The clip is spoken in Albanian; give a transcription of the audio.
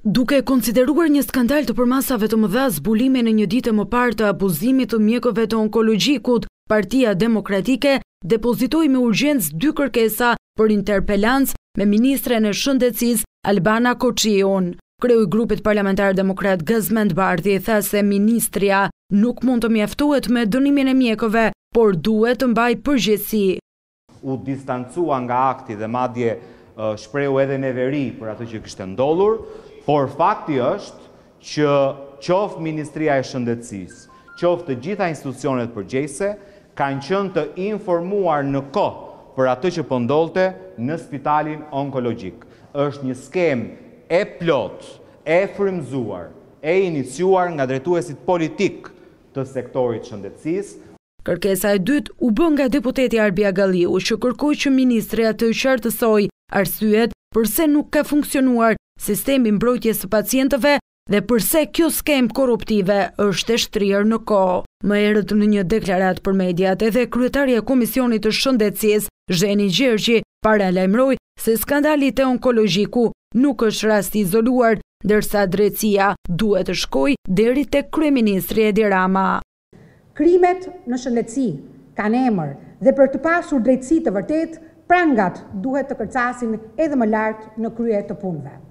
Duke konsideruar një skandal të përmasave të mëdha zbulime në një ditë më parë të abuzimit të mjekëve të onkologjikut, Partia Demokratike depozitoi me urgjencë 2 kërkesa për interpelancë me ministren e Shëndetësisë Albana Koçiun. Kreu i grupit parlamentar demokrat Gazmend Bardhi tha se ministria nuk mund të mjaftohet me dënimin e mjekëve, por duhet të mbajë përgjegjësi. U distancua nga akti dhe madje shprehu edhe neveri për atë që kishte ndodhur, por fakti është që qoftë Ministria e Shëndetësisë, qoftë të gjitha institucionet përgjegjëse kanë qenë të informuar në kohë për atë që po ndodhte në spitalin onkologjik. Është një skemë e plot, e frymzuar, e iniciuar nga drejtuesit politik të sektorit shëndetësisë. Kërkesa e dytë u bë nga deputeti Arbi Agalliu, që kërkoi që ministria të qartësojë arsyet pse nuk ka funksionuar sistemi mbrojtjes së pacientëve dhe pse kjo skemë korruptive është e shtrirë në kohë. Më herët në një deklaratë për mediat, edhe kryetaria e Komisionit të Shëndetësisë, Zheni Gjergji, paralajmëroi se skandali te onkologjiku nuk është rast i izoluar, ndërsa drejtësia duhet të shkojë deri tek kryeministri Edi Rama. Krimet në shëndetësi kanë emër dhe për të pasur drejtësi të vërtetë, prangat duhet të kërcasin edhe më lart në krye të punëve.